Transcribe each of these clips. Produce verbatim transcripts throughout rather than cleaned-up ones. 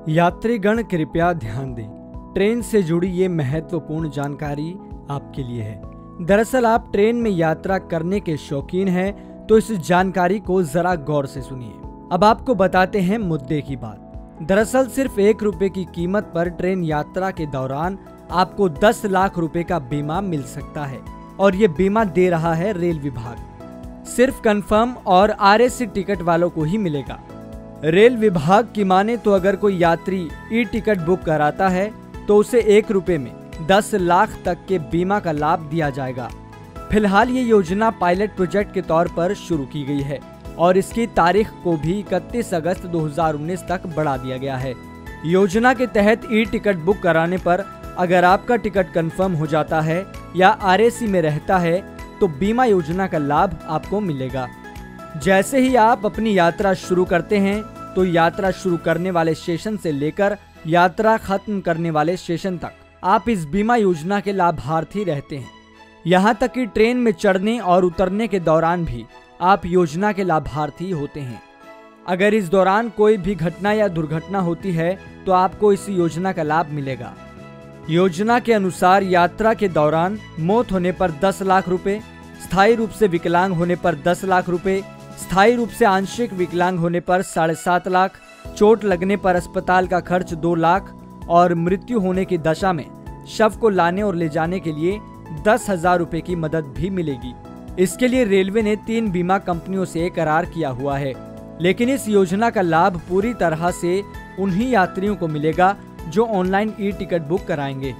यात्रीगण कृपया ध्यान दें, ट्रेन से जुड़ी ये महत्वपूर्ण जानकारी आपके लिए है। दरअसल आप ट्रेन में यात्रा करने के शौकीन हैं तो इस जानकारी को जरा गौर से सुनिए। अब आपको बताते हैं मुद्दे की बात। दरअसल सिर्फ एक रुपए की कीमत पर ट्रेन यात्रा के दौरान आपको दस लाख रुपए का बीमा मिल सकता है और ये बीमा दे रहा है रेल विभाग। सिर्फ कंफर्म और आरएसी टिकट वालों को ही मिलेगा। रेल विभाग की माने तो अगर कोई यात्री ई टिकट बुक कराता है तो उसे एक रुपए में दस लाख तक के बीमा का लाभ दिया जाएगा। फिलहाल ये योजना पायलट प्रोजेक्ट के तौर पर शुरू की गई है और इसकी तारीख को भी इकतीस अगस्त दो हज़ार उन्नीस तक बढ़ा दिया गया है। योजना के तहत ई टिकट बुक कराने पर अगर आपका टिकट कंफर्म हो जाता है या आरएसी में रहता है तो बीमा योजना का लाभ आपको मिलेगा। जैसे ही आप अपनी यात्रा शुरू करते हैं तो यात्रा शुरू करने वाले स्टेशन से लेकर यात्रा खत्म करने वाले स्टेशन तक आप इस बीमा योजना के लाभार्थी रहते हैं। यहाँ तक कि ट्रेन में चढ़ने और उतरने के दौरान भी आप योजना के लाभार्थी होते हैं। अगर इस दौरान कोई भी घटना या दुर्घटना होती है तो आपको इस योजना का लाभ मिलेगा। योजना के अनुसार यात्रा के दौरान मौत होने पर दस लाख रुपए, स्थायी रूप से विकलांग होने पर दस लाख रुपए, स्थायी रूप से आंशिक विकलांग होने पर साढ़े सात लाख, चोट लगने पर अस्पताल का खर्च दो लाख और मृत्यु होने की दशा में शव को लाने और ले जाने के लिए दस हजार रुपए की मदद भी मिलेगी। इसके लिए रेलवे ने तीन बीमा कंपनियों से करार किया हुआ है, लेकिन इस योजना का लाभ पूरी तरह से उन्हीं यात्रियों को मिलेगा जो ऑनलाइन ई टिकट बुक कराएंगे।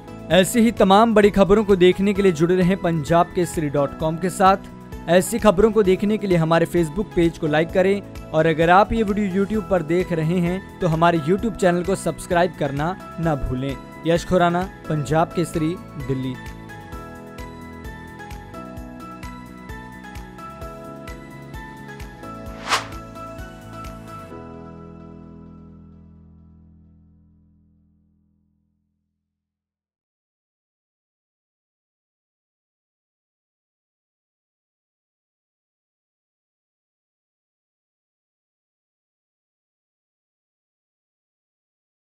ऐसी ही तमाम बड़ी खबरों को देखने के लिए जुड़े रहें पंजाब केसरी डॉट कॉम के साथ। ऐसी खबरों को देखने के लिए हमारे फेसबुक पेज को लाइक करें और अगर आप ये वीडियो यूट्यूब पर देख रहे हैं तो हमारे यूट्यूब चैनल को सब्सक्राइब करना न भूलें। यश खुराना, पंजाब केसरी, दिल्ली।